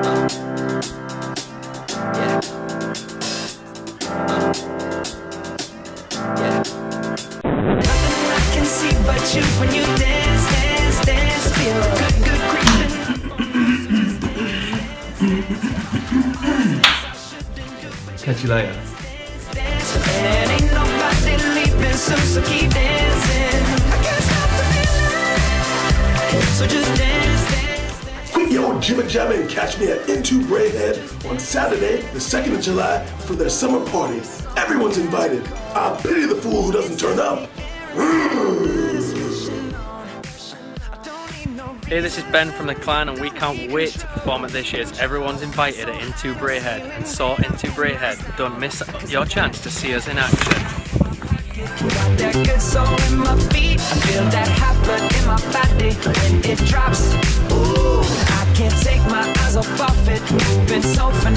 When you dance, dance, dance, feel good, good creeping. Catch you later. And ain't nobody leaving soon, so keep dancing. I can't stop the feeling, so just dance, dance, dance. Yo, Jimmy Jamma and catch me at Intu Braehead on Saturday, the 2nd of July, for their summer party. Everyone's invited. I pity the fool who doesn't turn up. Hey, this is Ben from The Clan, and we can't wait to perform at this year's Everyone's Invited at Intu Braehead. And so, Intu Braehead, don't miss your chance to see us in action. Got that good soul in my feet, I feel that hot blood in my body when it drops. Ooh, I can't take my eyes off it, moving so phenomenal.